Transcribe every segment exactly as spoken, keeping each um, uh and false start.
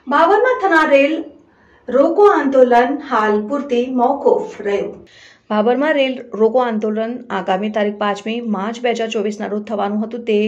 બાબરમાં થનાર રેલ રોકો આંદોલન હાલ પૂરતી મોકૂફ રહ્યું। બાબરમાં રેલ રોકો આંદોલન આગામી તારીખ પાંચમી માર્ચ બે હજાર ચોવીસના રોજ થવાનું હતું તે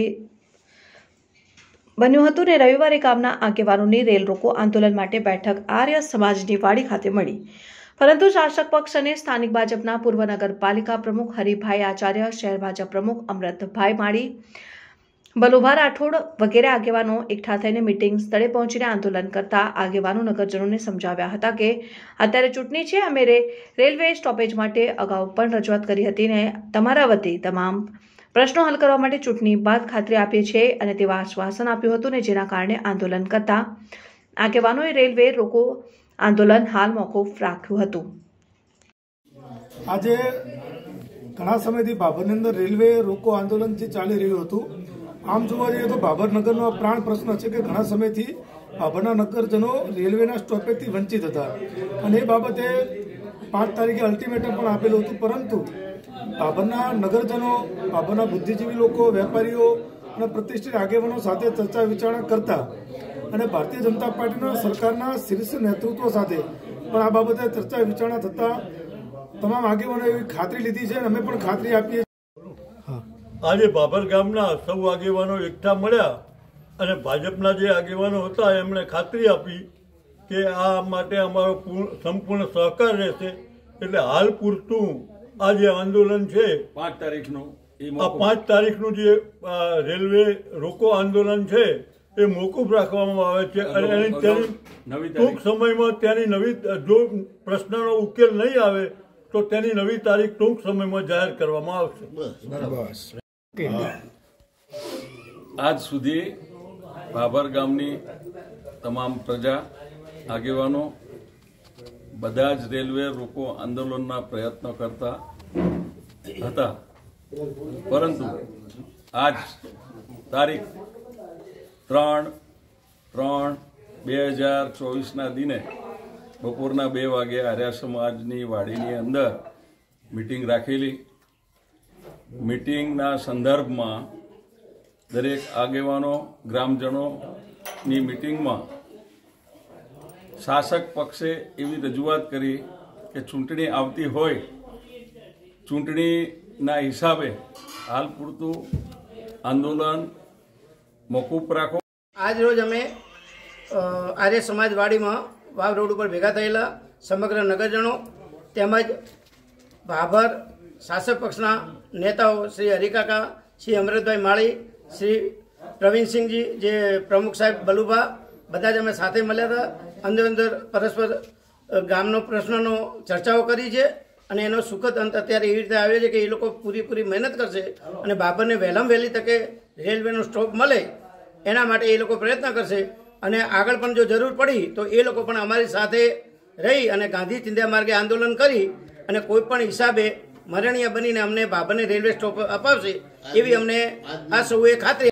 બન્યું હતું ને રવિવારે ગામના આગેવાનોની રેલ રોકો આંદોલન માટે બેઠક આર્ય સમાજની વાડી ખાતે મળી, પરંતુ શાસક પક્ષ અને સ્થાનિક ભાજપના પૂર્વ નગરપાલિકા પ્રમુખ હરિભાઈ આચાર્ય, શહેર ભાજપ પ્રમુખ અમૃતભાઈ માળી, બલુભા રાઠોડ વગેરે આગેવાનો એકઠા થઈને મીટિંગ સ્થળે પહોંચીને આંદોલન કરતા આગેવાનો નગરજનોને સમજાવ્યા હતા કે અત્યારે ચૂંટણી છે, અમે રેલવે સ્ટોપેજ માટે અગાઉ પણ રજૂઆત કરી હતી ને તમારા વતી તમામ પ્રશ્નો હલ કરવા માટે ચૂંટણી બાદ ખાતરી આપીએ છીએ અને તેવા આશ્વાસન આપ્યું હતું ને જેના કારણે આંદોલન કરતા આગેવાનોએ રેલવે રોકો આંદોલન હાલ મોકૂફ રાખ્યું હતું। આજે ઘણા સમયથી બાબરની અંદર રેલવે રોકો આંદોલન જે ચાલી રહ્યું હતું, આમ જોવા જઈએ તો બાબર નગરનો પ્રાણ પ્રશ્ન છે કે ઘણા સમયથી બાબરના નગરજનો રેલવેના સ્ટોપેજથી વંચિત હતા અને એ બાબતે પાંચ તારીખે અલ્ટિમેટમ પણ આપેલું હતું, પરંતુ બાબરના નગરજનો, બાબરના બુદ્ધિજીવી લોકો, વેપારીઓ અને પ્રતિષ્ઠિત આગેવાનો સાથે ચર્ચા વિચારણા કરતા અને ભારતીય જનતા પાર્ટીના સરકારના શીર્ષ નેતૃત્વ સાથે પણ આ બાબતે ચર્ચા વિચારણા થતા તમામ આગેવાનો એવી ખાતરી લીધી છે અને અમે પણ ખાતરી આપીએ છીએ। આજે બાબર ગામના સૌ આગેવાનો એકઠા મળ્યા અને ભાજપના જે આગેવાનો હતા એમણે ખાતરી આપી કે આ માટે અમારો સંપૂર્ણ સહકાર રહેશે, એટલે હાલ પૂરતું આ જે આંદોલન છે પાંચ તારીખનું આ પાંચ તારીખનું જે રેલવે રોકો આંદોલન છે એ મોકૂફ રાખવામાં આવે છે અને એની તેની ટૂંક સમયમાં ત્યાંની નવી જો પ્રશ્નનો ઉકેલ નહીં આવે તો તેની નવી તારીખ ટૂંક સમયમાં જાહેર કરવામાં આવશે। આજ સુધી બાબર ગામની તમામ પ્રજા, આગેવાનો બધા જ રેલવે રોકો આંદોલનના પ્રયત્નો કરતા હતા, પરંતુ આજ તારીખ ત્રણ ત્રણ બે હજાર ચોવીસના દિને બપોરના બે વાગે આર્ય સમાજની વાડીની અંદર મિટિંગ રાખેલી। મિટિંગના સંદર્ભમાં દરેક આગેવાનો, ગ્રામજનોની મિટિંગમાં શાસક પક્ષે એવી રજૂઆત કરી કે ચૂંટણી આવતી હોય, ચૂંટણીના હિસાબે હાલ પૂરતું આંદોલન મોકૂફ રાખો। આજ રોજ અમે આર્ય સમાજવાડીમાં વાવ રોડ ઉપર ભેગા થયેલા સમગ્ર નગરજનો તેમજ ભાભર શાસક પક્ષના નેતાઓ શ્રી હરિકાકા, શ્રી અમૃતભાઈ માળી, શ્રી પ્રવીણસિંહજી જે પ્રમુખ સાહેબ બલુભા, બધા જ અમે સાથે મળ્યા હતા। અંદર અંદર પરસ્પર ગામનો પ્રશ્નનો ચર્ચાઓ કરી છે અને એનો સુખદ અંત અત્યારે એવી રીતે આવ્યો છે કે એ લોકો પૂરીપૂરી મહેનત કરશે અને બાબરને વહેલામાં વહેલી તકે રેલવેનો સ્ટોપ મળે એના માટે એ લોકો પ્રયત્ન કરશે અને આગળ પણ જો જરૂર પડી તો એ લોકો પણ અમારી સાથે રહી અને ગાંધી ચિંધ્યા માર્ગે આંદોલન કરી અને કોઈ પણ હિસાબે મરણીય બનીને અમને બાબરને રેલવે સ્ટોપ અપાવશે એવી અમને આ સૌએ ખાતરી